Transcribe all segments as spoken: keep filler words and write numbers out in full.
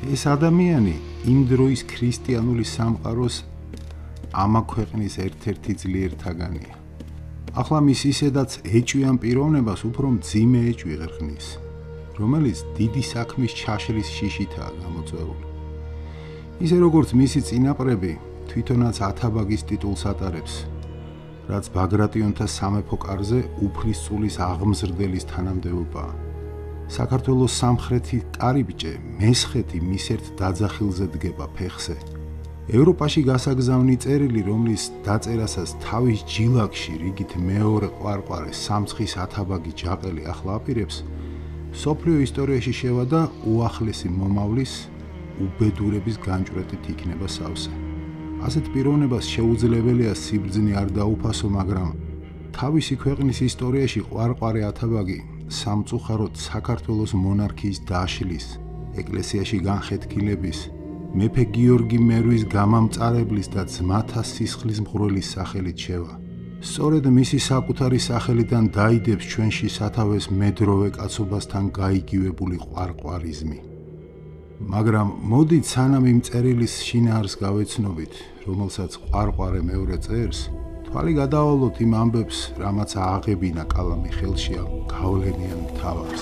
ეს ადამიანი იმ დროის ქრისტიანული სამყაროს ამა ქვეყნის ერთ-ერთი ძლიერთაგანია. ახლა მის ისედაც ეჭვიან პიროვნებას უფრო მძიმე ეჭვი ღრღნის, რომელიც დიდი საქმის ჩაშლის შიშითაა გამოწვეული. ისე როგორც მისი წინაპრები თვითონაც ათაბაგის ტიტულს ატარებს, რაც ბაგრატიონთა სამეფო კარზე უფლისწულის აღმზრდელის თანამდებობაა. საქართველოს სამხრეთი კარიბჭე მესხეთი მის ერთ დაძახილზე დგება ფეხზე. ევროპაში გასაგზავნი წერილი, რომლის დაწერასაც თავის ჯილაკში რიგით მეორე ყვარყვარე სამცხის ათაბაგი ჯაყელი ახლა აპირებს, სოფლიო ისტორიაში შევადა უახლესი მომავლის უბედურების განჭვრეტით იქნება სავსე. ასეთ პიროვნებას შეუძლებელია სიბრძნე არ დაუფასო, მაგრამ თავისი ქვეყნის ისტორიაში ყვარყვარე ათაბაგი სამწუხაროდ საქართველოს მონარქიის დაშლის, ეკლესიაში განხეთქილების, მეფე გიორგი მერვის გამამწარებლის და ძმათა სისხლის მღვრელის სახელით შევა. სწორედ მისი საკუთარი სახელიდან დაიდებს ჩვენში სათავეს მედროვე კაცობასთან გაიგივებული ყვარყვარიზმი. მაგრამ მოდით სანამ იმ წერილის შინაარს გავეცნობით, რომელსაც ყვარყვარე მეორე წერს, თვალი გადავალოთ იმ ამბებს, რამაც ააღებინა კალამი ხელშია გავლენიან მთავარს.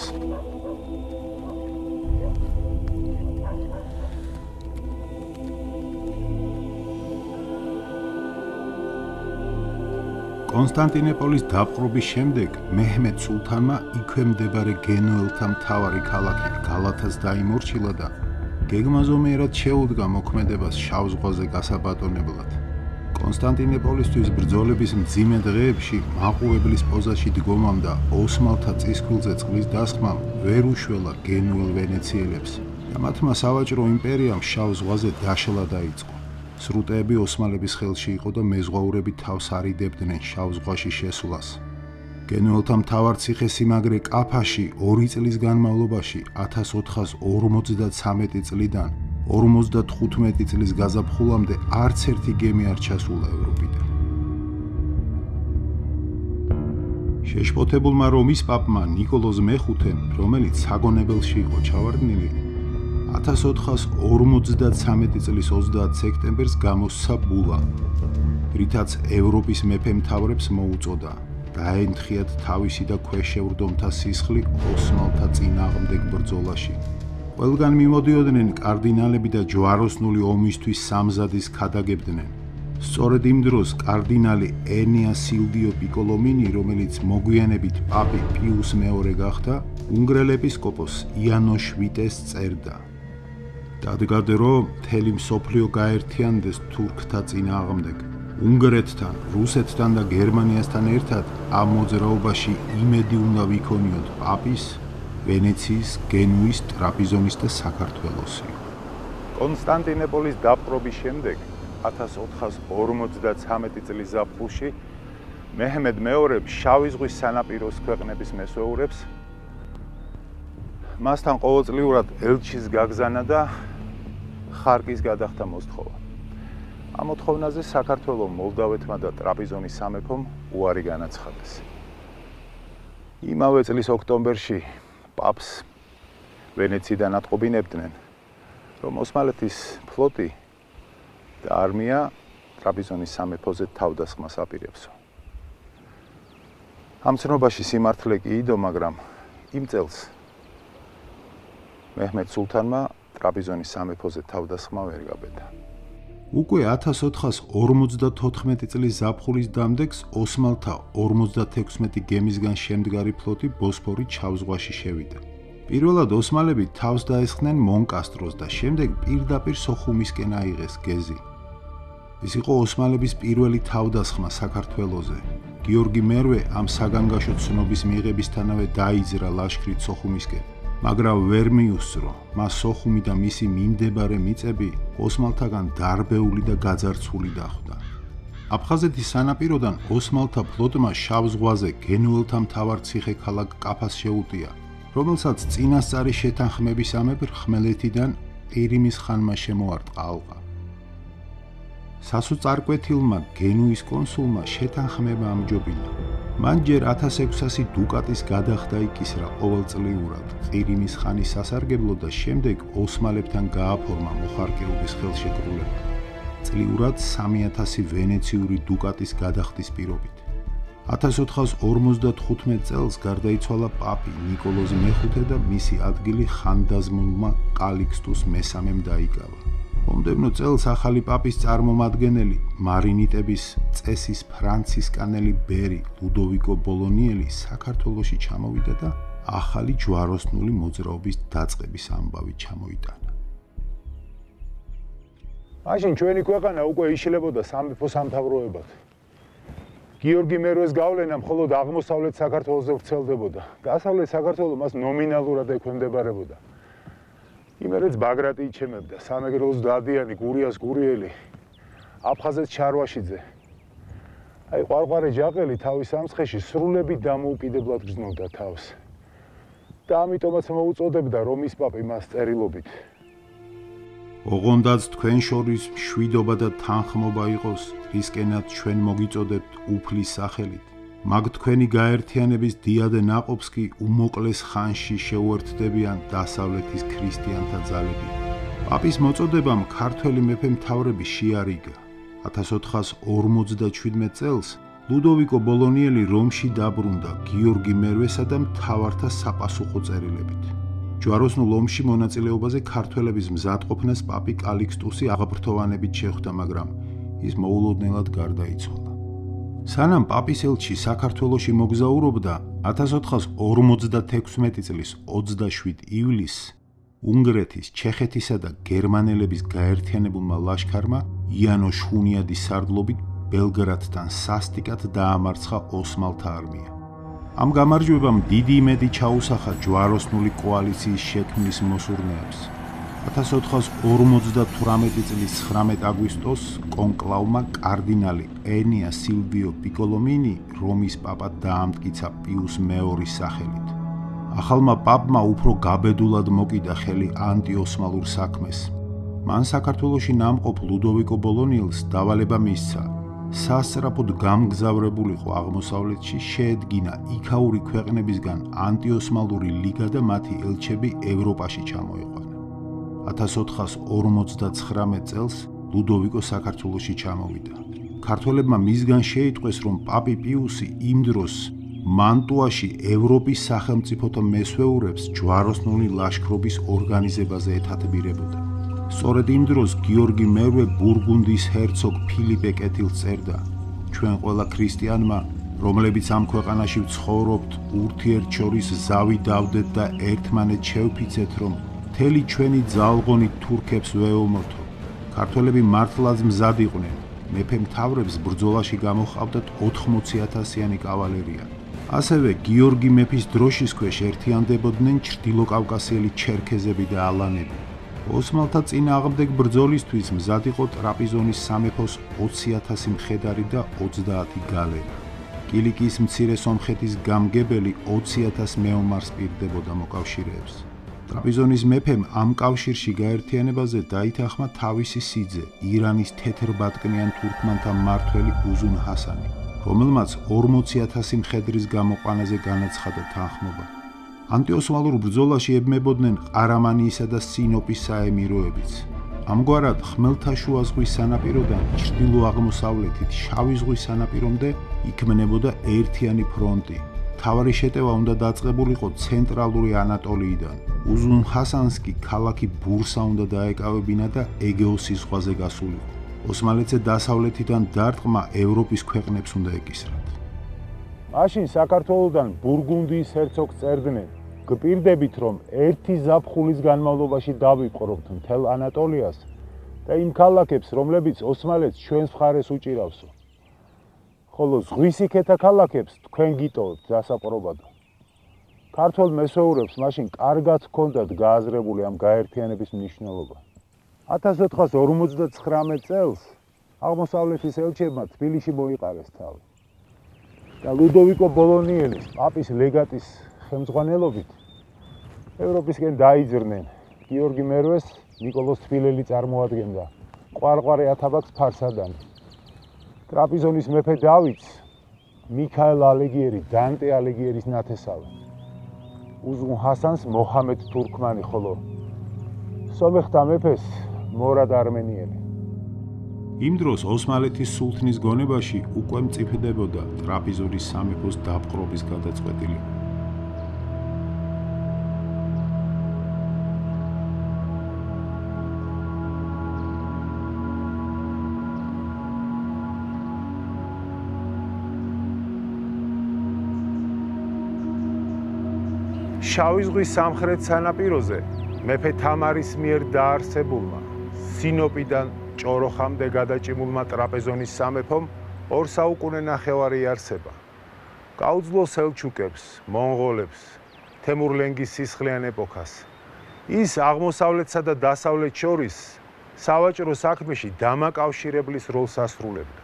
კონსტანტინოპოლის დაპყრობის შემდეგ მეჰმედ სულთანმა იქვე მდებარე გენუელთა მთავარი ქალაქი გალათას დაიმორჩილა და გეგმაზომიერად შეუდგა მოქმედებას შავ ზღვაზე გასაბატონებლად. კონსტანტინოპოლისთვის ბრძოლების მძიმე დღეებში მაყურებლის პოზაში დგომამ და ოსმალთა წისქვილზე წყლის დასხმამ ვერ უშველა გენუელ ვენეციელებს და მათმა სავაჭრო იმპერიამ შავ ზღვაზე დაშლა დაიწყო. სრუტეები ოსმალების ხელში იყო და მეზღვაურები თავს არიდებდნენ შავ ზღვაში შესვლას. გენუელთა მთავარ ციხესიმაგრე კაფაში ორი წლის განმავლობაში ათას ოთხას ორმოცდათვრამეტი წლიდან ორმოცდათხუთმეტი წლის გაზაფხულამდე არც ერთი გემი არ ჩასულა ევროპიდან. შეშფოთებულმა რომის პაპმა ნიკოლოზ მეხუთემ, რომელიც საგონებელში იყო ჩავარდნილი, ათას ოთხას ორმოცდათვრამეტი წლის ოცდაათ სექტემბერს გამოსცა ბულა, რითაც ევროპის მეფე მთავრებს მოუწოდა დაენთხიათ თავისი და ქვეშევრდომთა სისხლი ოსმალთა წინააღმდეგ ბრძოლაში. ყველგან მიმოდიოდნენ კარდინალები და ჯვაროსნული ომისთვის სამზადის ქადაგებდნენ. სწორედ იმ დროს კარდინალი ენია სილდიო პიკოლომინი, რომელიც მოგვიანებით პაპი პიუს მეორე გახდა, უნგრელ ეპისკოპოს იანოშ ვიტეს წერდა. დადგა რომ მთელი მსოფლიო გაერთიანდეს თურქთა წინააღმდეგ. უნგრეთთან, რუსეთთან და გერმანიასთან ერთად ამ მოძრაობაში იმედი უნდა ვიქონიოთ პაპის, ვენეციის, გენუის, ტრაპიზონის და საქართველოსი. კონსტანტინოპოლის დაპყრობის შემდეგ ათას ოთხას ორმოცდათვრამეტი წლის ზაფხულში მეჰმედ მეორე შავი ზღვის სანაპიროს ქვეყნების მესვეურებს მასთან ყოველწლიურად ელჩის გაგზავნა და ხარკის გადახდა მოსთხოვა. ამ მოთხოვნაზე საქართველოს, მოლდავეთმა და ტრაპიზონის სამეფომ უარი განაცხადეს. იმავე წლის ოქტომბერში პაპს ვენეციიდან ატყობინებდნენ, რომ ოსმალეთის ფლოტი და არმია ტრაპიზონის სამეფოზე თავდასხმას აპირებსო. ამ ცნობაში სიმართლე კი იდო, მაგრამ იმ წელს მეჰმედ სულთანმა ტრაპიზონის სამეფოზე თავდასხმა ვერ გაბედა. უკვე ათას ოთხას ორმოცდათოთხმეტი წლის ზაფხულის დამდეგს ოსმალთა ორმოცდათექვსმეტი გემისგან შემდგარი ფლოტი ბოსფორის ჩავ ზღვაში შევიდა. პირველად ოსმალები თავს დაესხნენ მონკასტროს და შემდეგ პირდაპირ სოხუმისკენ აიღეს გეზი. ეს იყო ოსმალების პირველი თავდასხმა საქართველოზე. გიორგი მერვე ამ საგანგაშო ცნობის მიღებისთანავე დაიძრა ლაშქრით სოხუმისკენ, მაგრამ ვერ მიუსწრო. მას სოხუმი და მისი მიმდებარე მიწები ოსმალთაგან დარბეული და გაძარცვული დახვდა. აფხაზეთის სანაპიროდან ოსმალთა ფლოტმა შავ ზღვაზე გენუელთა მთავარ ციხე-ქალაქ კაფას შეუტია, რომელსაც წინასწარი შეთანხმებისამებრ ხმელეთიდან ყირიმის ხანმა შემოარტყა ალყა. სასოწარკვეთილმა გენუის კონსულმა შეთანხმება ამჯობინა, მან ჯერ ათას ექვსასი დუკატის გადახდა იკისრა ყოველწლიურად ყირიმის ხანის სასარგებლოდ და შემდეგ ოსმალებთან გააფორმა მოხარკეობის ხელშეკრულება. წლიურად სამი ათასი ვენეციური დუკატის გადახდის პირობით. ათას ოთხას ორმოცდათხუთმეტ წელს გარდაიცვალა პაპი ნიკოლოზ მეხუთე და მისი ადგილი ხანდაზმულმა კალიქსტუს მესამემ დაიკავა. მომდევნო წელს ახალი პაპის წარმომადგენელი მარინიტების წესის ფრანცისკანელი ბერი ლუდოვიკო ბოლონიელი საქართველოში ჩამოვიდა და ახალი ჯვაროსნული მოძრაობის დაწყების ამბავი ჩამოიტანა. მაშინ ჩვენი ქვეყანა უკვე იშლებოდა სამეფო სამთავროებად. გიორგი მერვეს გავლენა მხოლოდ აღმოსავლეთ საქართველოზე ვრცელდებოდა. დასავლეთ საქართველო მას ნომინალურად ექვემდებარებოდა. იმერეთს ბაგრატი იჩემებდა, სამეგრელოს დადიანი, გურიას გურიელი, აფხაზეთს ჩარვაშიძე. აი ყვარყვარე ჯაყელი თავის ამცხეში სრულებით დამოუკიდებლად გრძნობდა თავს. და ამიტომაც მოუწოდებდა რომის პაპი მას წერილობით. ოღონდაც თქვენ შორის მშვიდობა და თანხმობა იყოს, რისკენად ჩვენ მოგიწოდებთ უფლის სახელით. მაგ თქვენი გაერთიანების დიადე ნაყოფს კი უმოკლეს ხანში შეუერთდებიან დასავლეთის ქრისტიანთა ძალები. პაპის მოწოდებამ ქართველი მეფე მთავრები შეარიგა. ათას ოთხას ორმოცდაშვიდმეტ წელს ლუდოვიკო ბოლონიელი რომში დაბრუნდა გიორგი მერვესა და მთავართა საპასუხო წერილებით. ჯვაროსნულ ომში მონაწილეობაზე ქართველების მზადყოფნას პაპი კალიქსტუსი აღფრთოვანებით შეხვდა, მაგრამ ის მოულოდნელად გარდაიცვალა. სანამ პაპის ელჩი საქართველოში მოგზაურობდა, ათას ოთხას ორმოცდათექვსმეტი წლის ოცდაშვიდ ივლისს უნგრეთის, ჩეხეთისა და გერმანელების გაერთიანებულმა ლაშქარმა იანოშ ჰუნიადის სარდლობით ბელგრადთან სასტიკად დაამარცხა ოსმალთა არმია. ამ გამარჯვებამ დიდი იმედი ჩაუსახა ჯვაროსნული კოალიციის შექმნის მოსურნეებს. ათას ოთხას ორმოცდათვრამეტი წლის ცხრამეტ აგვისტოს კონკლავმა კარდინალი ენია სილვიო პიკოლომინი რომის პაპად დაამტკიცა პიუს მეორის სახელით. ახალმა პაპმა უფრო გაბედულად მოკიდა ხელი ანტიოსმალურ საქმეს. მან საქართველოში ნამყოფ ლუდოვიკო ბოლონიელს დავალება მისცა. სასწრაფოდ გამგზავრებულიყო აღმოსავლეთში, შეედგინა იქაური ქვეყნებისგან ანტიოსმალური ლიგა და მათი ელჩები ევროპაში ჩამოიყვანა. ათას ოთხას ორმოცდაცხრამეტ წელს ლუდოვიკო საქართველოში ჩამოვიდა. ქართველებმა მისგან შეიტყვეს, რომ პაპი პიუსი იმ დროს მანტუაში ევროპის სახელმწიფოთა მესვეურებს ჯვაროსნული ლაშქრობის ორგანიზებაზე ეთათბირებოდა. სწორედ იმ დროს გიორგი მერვე ბურგუნდის ჰერცოგ ფილიპე კეთილს წერდა: ჩვენ ყველა ქრისტიანმა, რომლებიც ამ ქვეყანაში ვცხოვრობთ, ურთიერთშორის ზავი დავდეთ და ერთმანეთს შევფიცეთ, რომ მთელი ჩვენი ძალღონით თურქებს ვეომოთო. ქართველები მართლაც მზად იყვნენ. მეფე მთავრებს ბრძოლაში გამოჰყავდათ ოთხმოცი ათასიანი კავალერია. ასევე გიორგი მეფის დროშის ქვეშ ერთიანდებოდნენ ჩრდილოკავკასიელი ჩერქეზები და ალანები. ოსმალთა წინააღმდეგ ბრძოლისთვის მზად იყო ტრაპიზონის სამეფოს ოცი ათასი მხედარი და ოცდაათი გალერი. კილიკიის მცირე სომხეთის გამგებელი ოცი ათას მეომარს პირდებოდა მოკავშირეებს. ტრაპიზონის მეფემ ამ კავშირში გაერთიანებაზე დაითანხმა თავისი სიძე, ირანის თეთრბატკნიან თურქმანთა მმართველი უზუნ ჰასანი, რომელმაც ორმოცი ათასი მხედრის გამოყვანაზე განაცხადა თანხმობა. ანტიოსმალურ ბრძოლაში ებმებოდნენ ყარამანიისა და სინოპის საემიროებიც. ამგვარად ხმელთაშუა ზღვის სანაპიროდან ჩრდილო-აღმოსავლეთით შავი ზღვის სანაპირომდე იქმნებოდა ერთიანი ფრონტი. მთავარი შეტევა უნდა დაწყებულიყო ცენტრალური ანატოლიიდან. უზუნ ჰასანს კი ქალაქი ბურსა უნდა დაეკავებინა და ეგეოსის ზღვაზე გასულიყო. ოსმალეთზე დასავლეთიდან დარტყმა ევროპის ქვეყნებს უნდა ეკისრათ. მაშინ საქართველოსთან ბურგუნდიის ჰერცოგს წერდნენ: გპირდებით, რომ ერთი ზაფხულის განმავლობაში დავიპყრობთ მთელ ანატოლიას და იმ ქალაქებს, რომლებიც ოსმალეთს ჩვენს მხარეს უჭირავსო. ხოლო ზღვისიქეთა ქალაქებს თქვენ გიტოვებთ დასაპყრობადო. ქართველ მესვეურებს მაშინ კარგად ჰქონდათ გააზრებული ამ გაერთიანების მნიშვნელობა. ათას ოთხას ორმოცდაცხრამეტ წელს აღმოსავლეთის ელჩებმა თბილისში მოიყარეს თავი. და ლუდოვიკო ბოლონიელის, პაპის ლეგატის ხელმძღვანელობით ევროპისკენ დაიძრნენ. გიორგი მერვეს ნიკოლოზ თბილელი წარმოადგენდა ყვარყვარე ათაბაგს ფარსადანი. ტრაპიზონის მეფე დავითს მიქაელ ალეგიერი, დანტე ალეგიერის ნათესავი. უზღუნ ჰასანს მოჰამედ თურქმანი, ხოლო სომეხთა მეფეს მორად არმენიელი. იმ დროს ოსმალეთის სულთნის გონებაში უკვე მწიფდებოდა ტრაპიზონის სამეფოს დაპყრობის გადაწყვეტილი. შავი ზღვის სამხრეთ სანაპიროზე მეფე თამარის მიერ დაარსებულმა სინოპიდან ჭოროხამდე გადაჭიმულმა ტრაპეზონის სამეფომ ორ საუკუნე ნახევარი იარსება. გაუძლო სელჩუკებს, მონღოლებს, თემურლენგის სისხლიან ეპოქას. ის აღმოსავლეთსა და დასავლეთს შორის სავაჭრო საქმეში დამაკავშირებლის როლს ასრულებდა.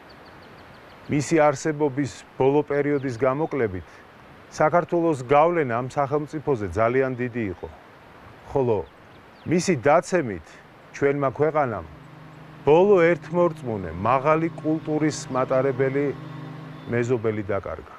მისი არსებობის ბოლო პერიოდის გამოკლებით საქართველოს გავლენა ამ სახელმწიფოზე ძალიან დიდი იყო, ხოლო მისი დაცემით ჩვენმა ქვეყანამ ბოლო ერთმორწმუნე მაღალი კულტურის მატარებელი მეზობელი დაკარგა.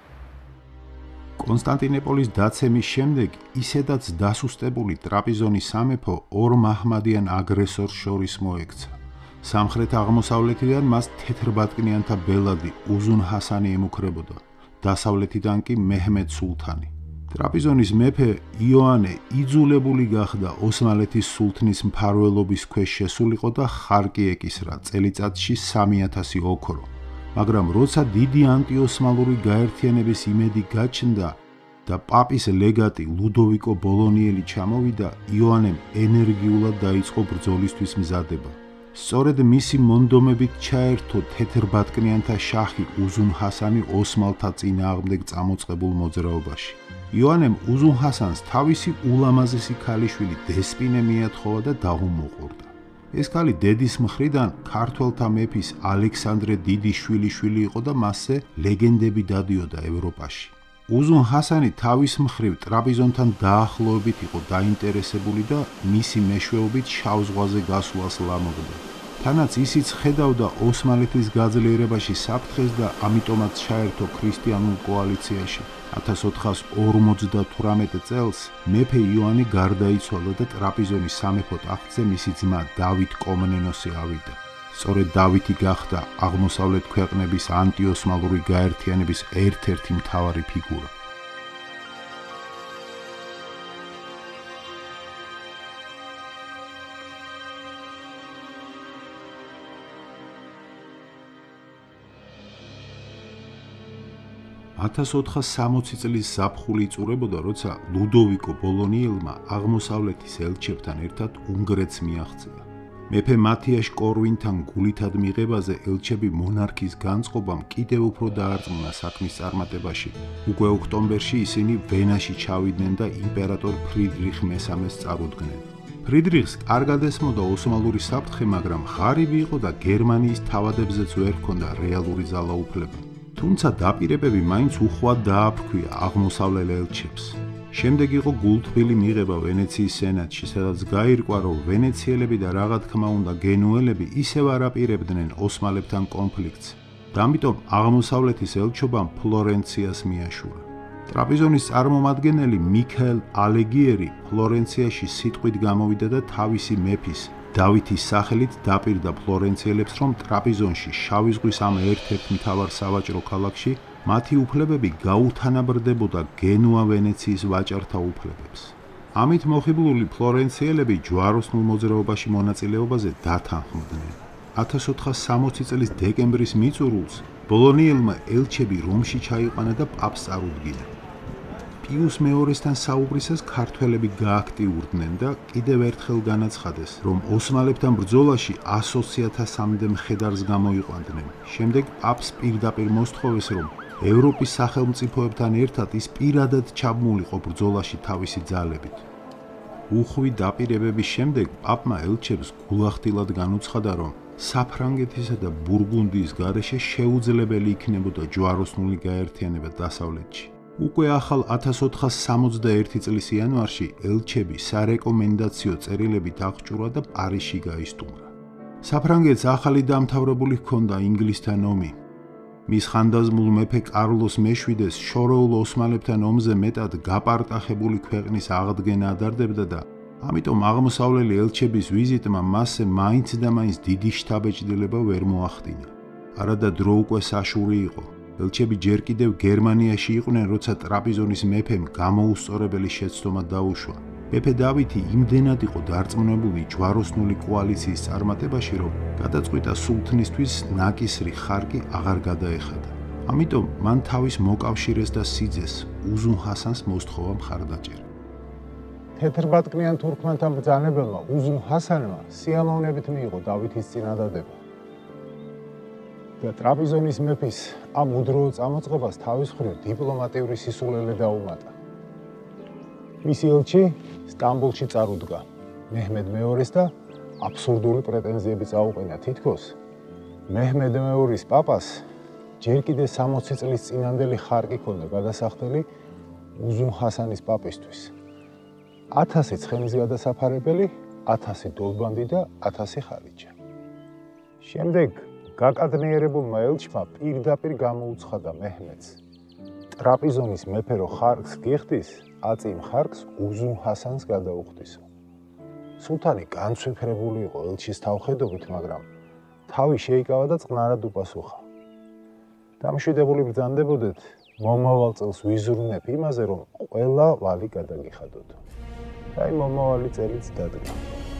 კონსტანტინოპოლის დაცემის შემდეგ ისედაც დასუსტებული ტრაპიზონის სამეფო ორ მაჰმადიან აგრესორს შორის მოექცა. სამხრეთ აღმოსავლეთიდან მას თეთრბატკნიანთა ბელადი უზუნ ჰასანი ემუქრებოდა, დასავლეთიდან კი მეჰმედ სულთანი. ტრაპიზონის მეფე იოანე იძულებული გახდა ოსმალეთის სულთნის მფარველობის ქვეშ შესულიყო და ხარკი ეკისრა წელიწადში სამი ათასი ოქრო. მაგრამ როცა დიდი ანტიოსმალური გაერთიანების იმედი გაჩნდა და პაპის ლეგატი ლუდოვიკო ბოლონიელი ჩამოვიდა, იოანემ ენერგიულად დაიწყო ბრძოლისთვის მზადება. სწორედ მისი მონდომებით ჩაერთო თეთრბატკნიანთა შაჰი უზუნ ჰასანი ოსმალთა წინააღმდეგ წამოწყებულ მოძრაობაში. იოანემ უზუნ ჰასანს თავისი ულამაზესი ქალიშვილი დესპინე მიათხოვა და დაუმოყურდა. ეს ქალი დედის მხრიდან ქართველთა მეფის ალექსანდრე დიდის შვილიშვილი იყო და მასზე ლეგენდები დადიოდა ევროპაში. უზუნ ჰასანი თავის მხრივ ტრაპიზონთან დაახლოებით იყო დაინტერესებული და მისი მეშვეობით შავ ზღვაზე გასვლას ლამობდა. თანაც ისიც ხედავდა ოსმალეთის გაძლიერებაში საფრთხეს და ამიტომაც ჩაერთო ქრისტიანულ კოალიციაში. ათას ოთხას ორმოცდათვრამეტ წელს მეფე იოანე გარდაიცვალა და ტრაპიზონის სამეფო ტახტზე მისი ძმა დავით კომნენოსი ავიდა. სწორედ დავითი გახდა აღმოსავლეთ ქვეყნების ანტიოსმალური გაერთიანების ერთ-ერთი მთავარი ფიგურა. ათას ოთხას სამოცი წლის ზაფხული იწურებოდა, როცა ლუდოვიკო ბოლონიელმა აღმოსავლეთის ელჩებთან ერთად უნგრეთს მიაღწია. მეფე მათიაშ კორვინთან გულითად მიღებაზე ელჩები მონარქის განწყობამ კიდევ უფრო დაარწმუნა საქმის წარმატებაში. უკვე ოქტომბერში ისინი ვენაში ჩავიდნენ და იმპერატორ ფრიდრიხ მესამეს წარუდგნენ. ფრიდრიხს კარგად ესმოდა ოსმალური საფრთხე, მაგრამ ღარიბი იყო და გერმანიის თავადებზეც ვერ ჰქონდა რეალური ძალაუფლება. თუმცა დაპირებები მაინც უხვად დააფრქვია აღმოსავლელ ელჩებს. შემდეგ იყო გულთბილი მიღება ვენეციის სენატში, სადაც გაირკვა, რომ ვენეციელები და რა თქმა უნდა გენუელები ისევ არ აპირებდნენ ოსმალებთან კონფლიქტს. და ამიტომ აღმოსავლეთის ელჩობამ ფლორენციას მიაშურა. ტრაპიზონის წარმომადგენელი მიქაელ ალეგიერი ფლორენციაში სიტყვით გამოვიდა და თავისი მეფის დავითის სახელით დაპირდა ფლორენციელებს, რომ ტრაპიზონში შავი ზღვის ამ ერთ-ერთ მთავარ სავაჭრო ქალაქში მათი უფლებები გაუთანაბრდებოდა გენუა ვენეციის ვაჭართა უფლებებს. ამით მოხიბლული ფლორენციელები ჯვაროსნულ მოძრაობაში მონაწილეობაზე დათანხმდნენ. ათას ოთხას სამოცი წლის დეკემბრის მიწურულს ბოლონიელმა ელჩები რომში ჩაიყვანა და პაპს წარუდგინა. პიუს მეორესთან საუბრისას ქართველები გააქტიურდნენ და კიდევ ერთხელ განაცხადეს, რომ ოსმალებთან ბრძოლაში ასოციათასამდე მხედარს გამოიყვანდნენ. შემდეგ პაპს პირდაპირ მოსთხოვეს, რომ ევროპის სახელმწიფოებთან ერთად ის პირადად ჩაბმულიყო ბრძოლაში თავისი ძალებით. უხვი დაპირებების შემდეგ პაპმა ელჩებს გულახდილად განუცხადა, რომ საფრანგეთისა და ბურგუნდიის გარეშე შეუძლებელი იქნებოდა ჯვაროსნული გაერთიანება დასავლეთში. უკვე ახალ ათას ოთხას სამოცდაერთი წლის იანვარში ელჩები სარეკომენდაციო წერილებით აღჭურვა და პარიზში გაისტუმრა. საფრანგეთს ახალი დამთავრებული ჰქონდა ინგლისთან ომი. მის ხანდაზმულ მეფე კარლოს მეშვიდეს შორეულ ოსმალებთან ომზე მეტად გაპარტახებული ქვეყნის აღდგენა ადარდებდა და ამიტომ აღმოსავლელი ელჩების ვიზიტმა მასზე მაინც და მაინც დიდი შთაბეჭდილება ვერ მოახდინა. არადა დრო უკვე საშური იყო. ელჩები ჯერ კიდევ გერმანიაში იყვნენ, როცა ტრაპიზონის მეფემ გამოუსწორებელი შეცდომა დაუშვა. მეფე დავითი იმდენად იყო დარწმუნებული ჯვაროსნული კოალიციის წარმატებაში, რომ გადაწყვიტა სულთნისთვის ნაკისრი ხარკი აღარ გადაეხადა. ამიტომ მან თავის მოკავშირეს და სიძეს უზუნ ჰასანს მოსთხოვა მხარდაჭერა. თეთრბატკნიან თურქმანთან ბრძანებელმა უზუნ ჰასანმა სიამოვნებით მიიღო დავითის წინადადება. და ტრაპიზონის მეფის ამ უდროო წამოწყებას თავის მხრივ დიპლომატიური სისულელე დაუმატა. მისი ელჩი სტამბოლში წარუდგა მეჰმედ მეორის და აბსურდული პრეტენზიები წაუყენა, თითქოს მეჰმედ მეორის პაპას ჯერ კიდე სამოცი წლის წინანდელი ხარკი ჰქონდა გადასახდელი უზუნ ჰასანის პაპისთვის. ათასი ცხენის გადასაფარებელი, ათასი დოლბანდი და ათასი ხალიჩა. შემდეგ გაკადნიერებულმა ელჩმა პირდაპირ გამოუცხადა მეჰმედს. ტრაპიზონის მეფე რო ხარკს გიხდის, აწიმ ხარკს უზუნ ჰასანს გადაუხდისო. სულთანი განცვიფრებული იყო ელჩის თავხედობით, მაგრამ თავი შეიკავა და წყნარად უპასუხა. დამშვიდებული ბრძანდებოდეთ მომავალ წელს ვიზრუნებ იმაზე, რომ ყველა ვალი გადაგიხადოთ. და აი მომავალი წელიც დადგა.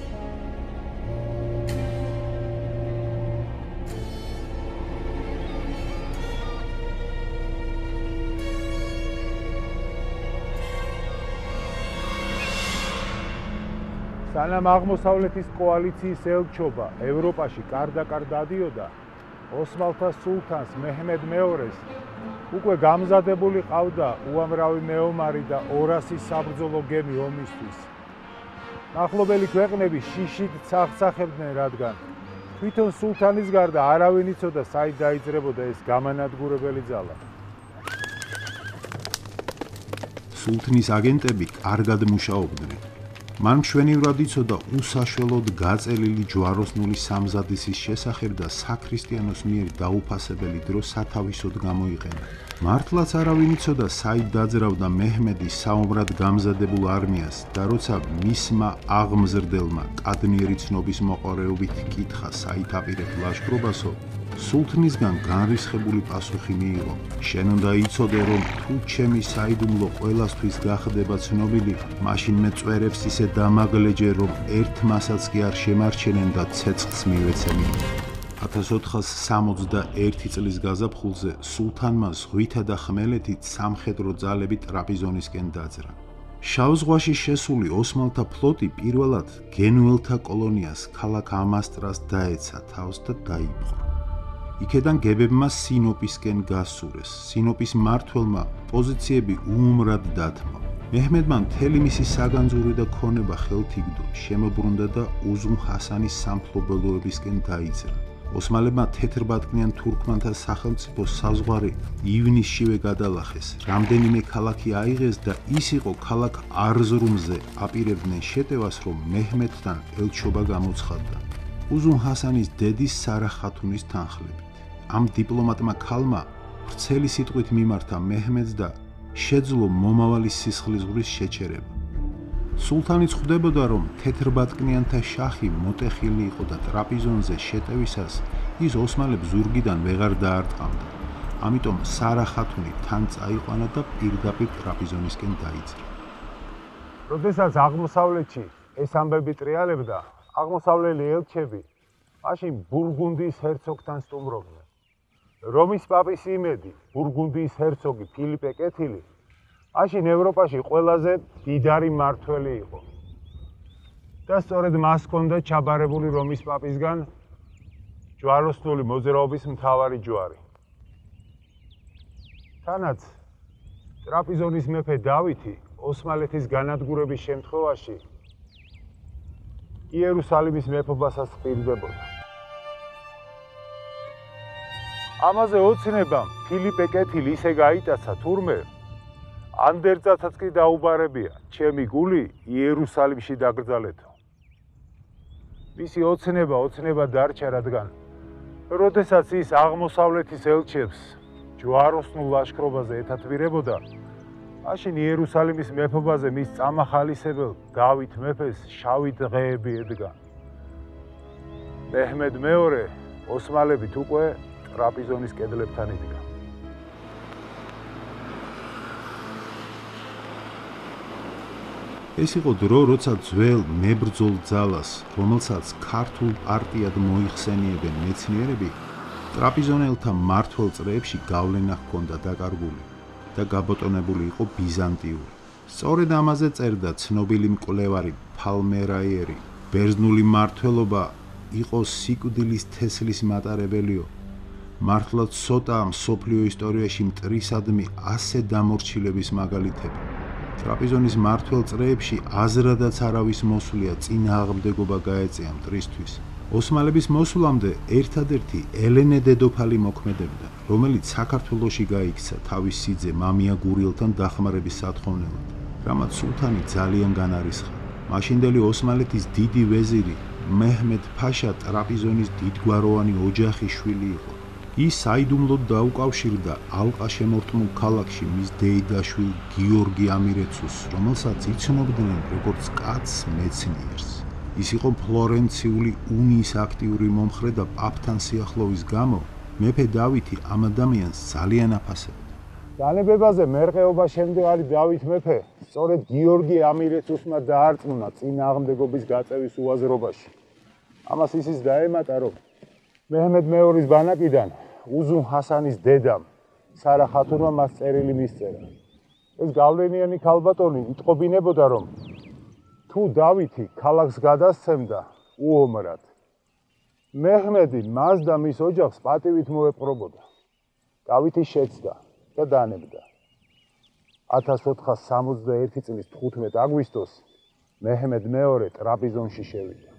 სანამ აღმოსავლეთის კოალიციის ელჩობა ევროპაში კარდაკარ დადიოდა, ოსმალთა სულთანს მეჰმედ მეორეს უკვე გამზადებული ყავდა უამრავი მეომარი და ორასი საბრძოლო გემი ომისთვის. ახლობელი ქვეყნები შიშით ცახცახებდნენ, რადგან თვითონ სულთანის გარდა არავინ იცოდა საით დაიძრებოდა ეს გამანადგურებელი ძალა. სულთნის აგენტები კარგად მუშაობდნენ. მან მშვენივრად იცოდა უსაშველოდ გაწელილი ჯვაროსნული სამზადისის შესახებ და საქრისტიანოს მიერ დაუფასებელი დრო სათავისოდ გამოიყენა. მართლაც არავინ იცოდა საით დაძრავდა მეჰმედი საომრად გამზადებულ არმიას და როცა მისმა აღმზრდელმა კადნიერი ცნობის მოყარეობით კითხა საით აპირებ ლაშქრობასო, სულთნისგან განრისხებული პასუხი მიიღო. შენ უნდა იცოდე, რომ თუ ჩემი საიდუმლო ყველასთვის გახდება ცნობილი, მაშინ მე წვერებს ისე დამაგლეჯე, რომ ერთ მასაც კი არ შემარჩენენ და ცეცხლს მივეცემენ. ათას ოთხას სამოცდაერთი წლის გაზაფხულზე სულთანმა ზღვითა და ხმელეთით სამხედრო ძალები ტრაპიზონისკენ დაძრა. შავ ზღვაში შესული ოსმალთა ფლოტი პირველად გენუელთა კოლონიას ქალაქ ამასტრას დაეცა თავს და დაიპყრო. იქედან გებებმა სინოპისკენ გასურეს. სინოპის მმართველმა პოზიციები უუმრად დათმო. მეჰმედმა მთელი მისი საგანძური და ქონება ხელთ იგდო, შემოbrunდა და უზუნ ჰასანის სამფლობელოებისკენ დაიძრა. ოსმალებმა თეთრბატკნიან თურქმანთა სახელმწიფო საზღვარი ივნისშივე გადალახეს. რამდენიმე ქალაქი აიღეს და ის იყო ქალაქ არზრუმზე აპირებდნენ შეტევას, რომ მეჰმედთან ელჩობა გამოცხადდა. უზუნ ჰასანის დედის სარა ხათუნის თანხლებით. ამ დიპლომატმა ქალმა ვრცელი სიტყვით მიმართა მეჰმედს და შეძლო მომავალი სისხლისღვრის შეჩერება. სულთანიც ხვდებოდა, რომ თეთრბატკნიანთა შახი მოტეხილი იყო და ტრაპიზონზე შეტევისას ის ოსმალებს ზურგიდან ვეღარ დაარტყამდა. ამიტომ სარა ხათუნი თან წაიყვანა და პირდაპირ ტრაპიზონისკენ დაიძრა. როდესაც აღმოსავლეთში ეს ამბები ტრიალებდა, აღმოსავლელი ელჩები მაშინ ბურგუნდიის ჰერცოგთან სტუმრობდნენ. რომის პაპის იმედი, ბურგუნდიის ჰერცოგი ფილიპე კეთილი, მაშინ ევროპაში ყველაზე დიდარი მმართველი იყო. და სწორედ მას ჰქონდა ჩაბარებული რომის პაპისგან ჯვაროსნული მოძრაობის მთავარი ჯვარი. თანაც ტრაპიზონის მეფე დავითი ოსმალეთის განადგურების შემთხვევაში იერუსალიმის მეფობასაც პირდებოდა. ამაზე ოცნებამ ფილიპე კეთილი ისე გაიტაცა, თურმე ანდერწაცაც კი დაუბარებია, ჩემი გული იერუსალიმში დაკრძალეთო. მისი ოცნება ოცნება დარჩა, რადგან როდესაც ის აღმოსავლეთის ელჩებს ჯვაროსნულ ლაშქრობაზე ეთათვირებოდა, მაშინ იერუსალიმის მეფობაზე მის წამახალისებელ დავით მეფეს შავი დღეები ედგა. მეჰმედ მეორე ოსმალებით უკვე ტრაპიზონის კედლებთან იდგა. ეს იყო დრო, როცა ძველ მებრძოლ ძალას, რომელსაც ქართულ პარტიად მოიხსენიებენ მეცნიერები, ტრაპიზონელთა მმართველ წრეებში გავლენა ჰქონდა დაკარგული და გაბატონებული იყო ბიზანტიური. სწორედ ამაზე წერდა ცნობილი მკვლევარი ფალმერაიერი. ბერძნული მმართველობა იყო სიკვდილის თესლის მატარებელიო. მართლაც ცოტაა მსოფლიო ისტორიაში მტრისადმი ასე დამორჩილების მაგალითები. ტრაპიზონის მმართველ წრეებში აზრადაც არავის მოსვლია წინააღმდეგობა გაეწია მტრისთვის. ოსმალების მოსვლამდე ერთადერთი ელენე დედოფალი მოქმედებდა, რომელიც საქართველოში გაიქცა თავის სიძე მამია გურიელთან დახმარების სათხოვნელად, რამაც სულთანი ძალიან განარისხა. მაშინდელი ოსმალეთის დიდი ვეზირი მეჰმედ ფაშა ტრაპიზონის დიდგვაროვანი ოჯახის შვილი იყო. ის საიდუმლოდ დაუკავშირდა ალყაშემორტმულ ქალაქში მის დეიდაშვილ გიორგი ამირეცუს, რომელსაც იცნობდნენ როგორც კაცს მეცნიერს. ის იყო ფლორენციული უნიის აქტიური მომხრე და პაპთან სიახლოვის გამო მეფე დავითი ამ ადამიანს ძალიან აფასებდა. განებებაზე მერყეობა შემდგარი დავით მეფე სწორედ გიორგი ამირეცუსმა დაარწმუნა წინააღმდეგობის გაწევის უაზრობაში. ამას ისიც დაემატა, რომ მეჰმედ მეორის ბანაკიდან უზუნ ჰასანის დედამ სარა ხათუნმა მას წერილი მისწერა. ეს გავლენიანი ქალბატონი იტყობინებოდა, რომ თუ დავითი ქალაქს გადასცემდა უომრად, მეჰმედი მას და მის ოჯახს პატივით მოეპყრობოდა. დავითი შეცდა და დანებდა. ათას ოთხას სამოცდაერთი წლის თხუთმეტ აგვისტოს მეჰმედ მეორე ტრაპიზონში შევიდა.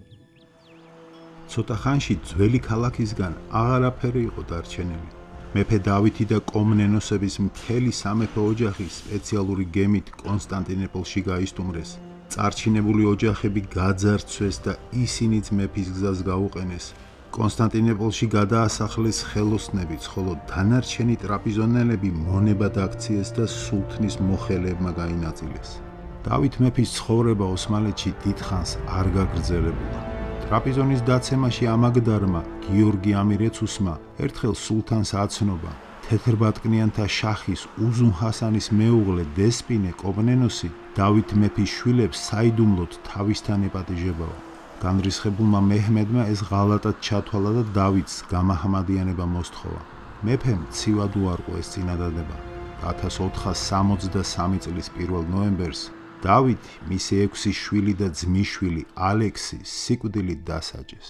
ცოტა ხანში ძველი ქალაქისგან აღარაფერი იყო დარჩენილი. მეფე დავითი და კომნენოსების მთელი სამეფო ოჯახი სპეციალური გემით კონსტანტინოპოლში გაისტუმრეს. წარჩინებული ოჯახები გაძარცვეს და ისინიც მეფის გზას გაუყენეს. კონსტანტინოპოლში გადაასახლეს ხელოსნებიც, ხოლო დანარჩენი ტრაპიზონელები მონებად აქციეს და სულთნის მოხელეებმა გაინაწილეს. დავით მეფის ცხოვრება ოსმალეთში დიდხანს არ გაგრძელებულა. ტრაპიზონის დაცემაში ამაგდარმა გიორგი ამირეცუსმა ერთხელ სულთანს აცნობა თეთრბატკნიანთა შახის უზუნ ჰასანის მეუღლე დესპინე კომნენოსი დავით მეფის შვილებს საიდუმლოდ თავისთან ეპატიჟებაო. განრისხებულმა მეჰმედმა ეს ღალატად ჩათვალა და დავითს გამაჰმადიანება მოსთხოვა. მეფემ ცივად უარყო ეს წინადადება. ათას ოთხას სამოცდასამი წლის პირველ ნოემბერს დავითი, მისი ექვსი შვილი და ძმისშვილი ალექსი სიკვდილით დასაჯეს.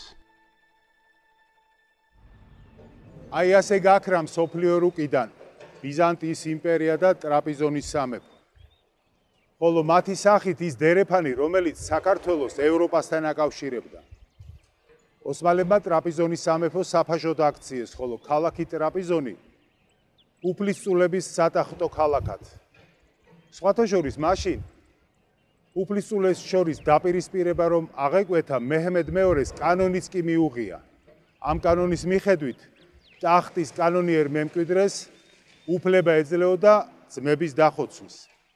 აი ასე გაქრა მსოფლიო რუკიდან ბიზანტიის იმპერია და ტრაპიზონის სამეფო. ხოლო მათი სახით ის დერეფანი, რომელიც საქართველოს ევროპასთან აკავშირებდა. ოსმალებმა ტრაპიზონის სამეფო საფაშოდ აქციეს, ხოლო ქალაქი ტრაპიზონი უფლისწულების სატახტო ქალაქად. სხვათა შორის მაშინ უფლისწულებს შორის დაპირისპირება, რომ აღეკვეთა მეჰმედ მეორეს კანონიც კი მიუღია. ამ კანონის მიხედვით ტახტის კანონიერ მემკვიდრეს უფლება ეძლეოდა ძმების დახოცვის.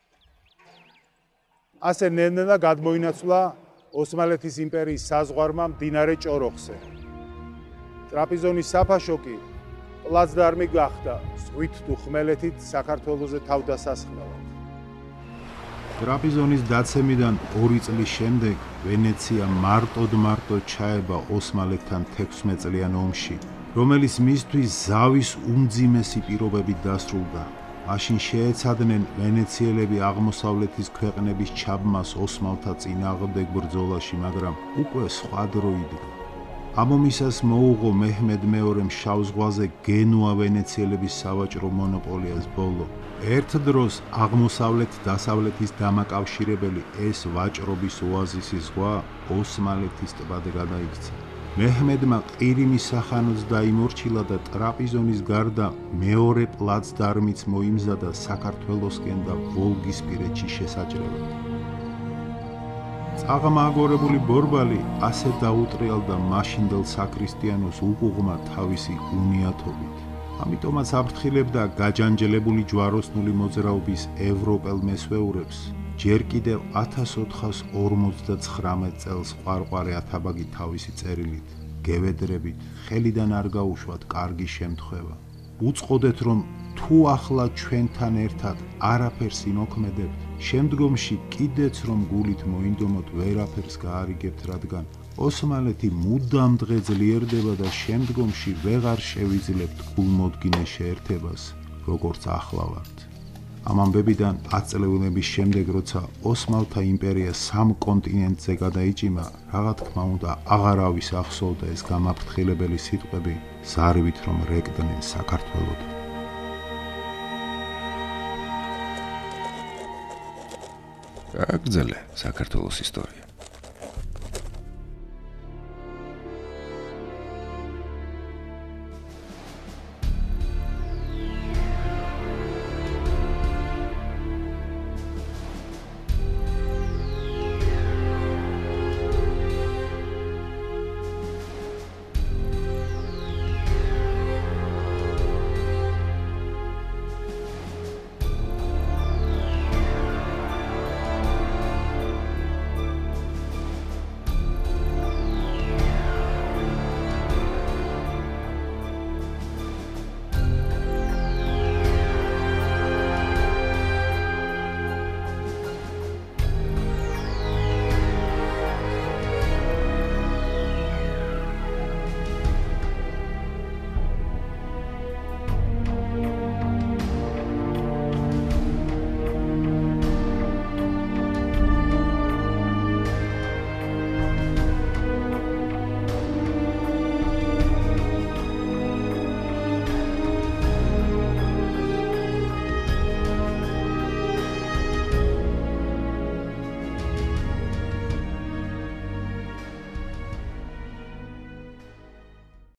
ასე ნელ-ნელა გადმოინაცვლა ოსმალეთის იმპერიის საზღვარმა მდინარე ჭოროხზე. ტრაპიზონის საფაშო კი პლაცდარმი გახდა ზღვით თუ ხმელეთით საქართველოზე თავდასასხმელად. ტრაპიზონის დაცემიდან ორი წლის შემდეგ ვენეცია მარტოდ-მარტოდ ჩაება ოსმალეთთან თექვსმეტ წლიან ომში, რომელიც მისთვის ზავის უმძიმესი პირობებით დასრულდა. მაშინ შეეცადნენ ვენეციელები აღმოსავლეთის ქვეყნების ჩაბმას ოსმალთა წინააღმდეგ ბრძოლაში, მაგრამ უკვე სხვა დრო იდგა. ამ ომისას მოუღო მეჰმედ მეორემ შავ ზღვაზე გენუა ვენეციელების სავაჭრო მონოპოლიას ბოლო. ერთ დროს აღმოსავლეთ-დასავლეთის დამაკავშირებელი ეს ვაჭრობის ოაზისი ზღვა ოსმალეთის ტბად გადაიქცა. მეჰმედმა ყირიმის სახანოც დაიმორჩილა და ტრაპიზონის გარდა მეორე პლაცდარმიც მოიმზადა საქართველოსკენ და ვოლგისპირეთში შესაჭრელად. წაღმააგორებული ბორბალი ასე დაუტრიალდა მაშინდელ საქრისტიანოს უკუღმა თავისი უნიათობით. ამიტომაც აფრთხილებდა გაჯანჯელებული ჯვაროსნული მოძრაობის ევროპელ მესვეურებს ჯერ კიდევ ათას ოთხას ორმოცდაცხრამეტ წელს ყვარყვარე ათაბაგი თავისი წერილით გევედრებით ხელიდან არ გაუშვათ კარგი შემთხვევა. უწყოდეთ რომ თუ ახლა ჩვენთან ერთად არაფერს იმოქმედებთ, შემდგომში კიდეც რომ გულით მოინდომოთ ვერაფერს გაარიგებთ, რადგან ოსმალეთი მუდამ დღე ძლიერდება და შემდგომში ვეღარ შევიძლებთ გულმოდგინე შეერთებას, როგორც ახლა ვართ. ამ ამბებიდან ათწლეულების შემდეგ, როცა ოსმალთა იმპერია სამ კონტინენტზე გადაიჭიმა, რაღა თქმა უნდა აღარავის ახსოვდა ეს გამაფრთხილებელი სიტყვები, ზარვით რომ რეკდნენ საქართველოდან. გაგრძელე საქართველოს ისტორია.